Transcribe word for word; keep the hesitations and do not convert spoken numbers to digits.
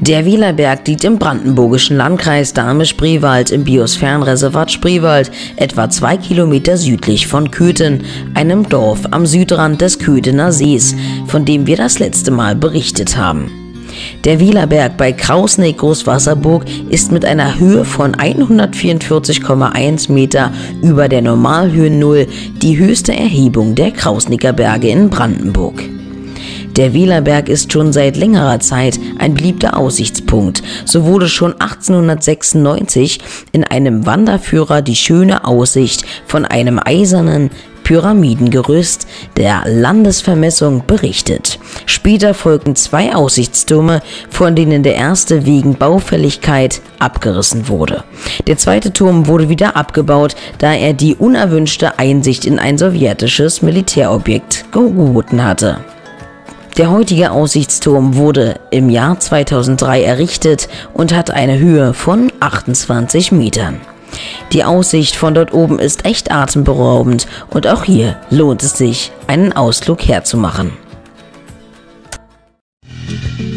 Der Wielerberg liegt im brandenburgischen Landkreis Dahme-Spreewald im Biosphärenreservat Spreewald, etwa zwei Kilometer südlich von Köthen, einem Dorf am Südrand des Köthener Sees, von dem wir das letzte Mal berichtet haben. Der Wielerberg bei Krausnick-Großwasserburg ist mit einer Höhe von hundertvierundvierzig Komma eins Meter über der Normalhöhe Null die höchste Erhebung der Krausnicker Berge in Brandenburg. Der Wielerberg ist schon seit längerer Zeit ein beliebter Aussichtspunkt. So wurde schon achtzehnhundertsechsundneunzig in einem Wanderführer die schöne Aussicht von einem eisernen Pyramidengerüst der Landesvermessung berichtet. Später folgten zwei Aussichtstürme, von denen der erste wegen Baufälligkeit abgerissen wurde. Der zweite Turm wurde wieder abgebaut, da er die unerwünschte Einsicht in ein sowjetisches Militärobjekt geboten hatte. Der heutige Aussichtsturm wurde im Jahr zweitausenddrei errichtet und hat eine Höhe von achtundzwanzig Metern. Die Aussicht von dort oben ist echt atemberaubend und auch hier lohnt es sich, einen Ausflug herzumachen.